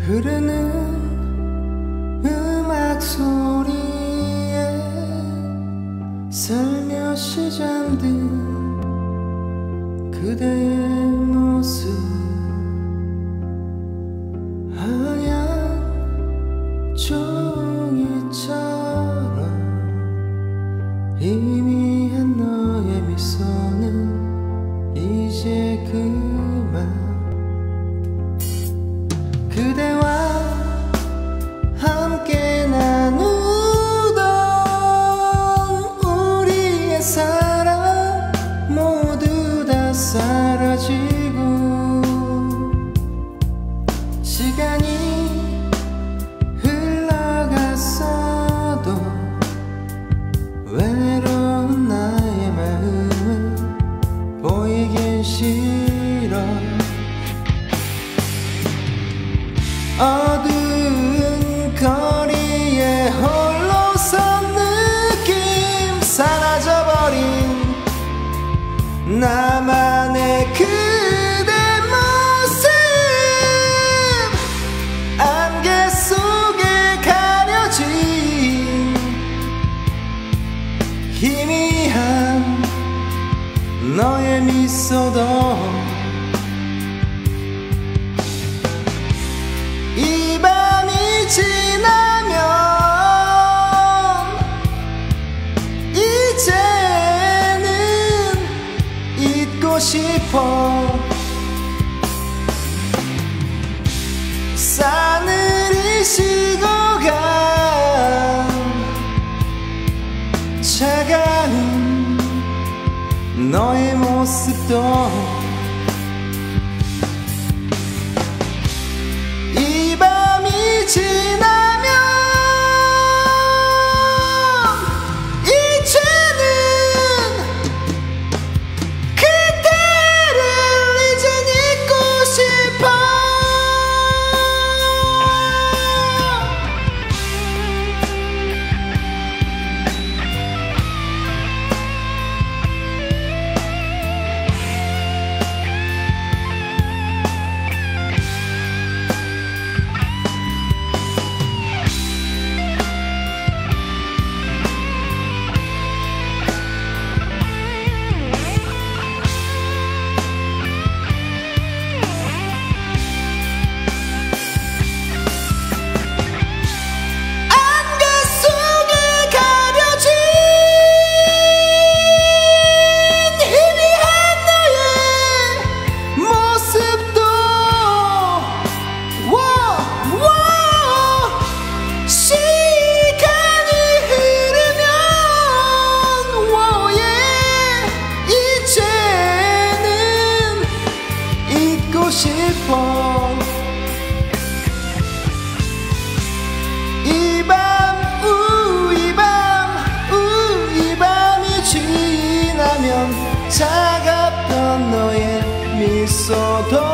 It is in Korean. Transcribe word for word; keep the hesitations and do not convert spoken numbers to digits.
흐르는 음악 소리에 살며시 잠든 그대의 모습, 하얀 종이처럼 희미한 너의 미소는 이제 그만. 그대와 함께 나누던 우리의 사랑 모두 다 사라지고, 시간이 흘러갔어도 외로운 나의 마음은 보이긴 싫어. 어두운 거리에 홀로 선 느낌, 사라져버린 나만의 그대 모습, 안개 속에 가려진 희미한 너의 미소도 이 밤이 지나면 이제는 잊고 싶어. 싸늘히 식어간 차가운 너의 모습도 이 밤이 지나면 이제는 그대를 이젠 잊고 싶어. 싶어. 이 밤, 우, 이 밤, 우, 이 밤이 지나면 차갑던 너의 미소도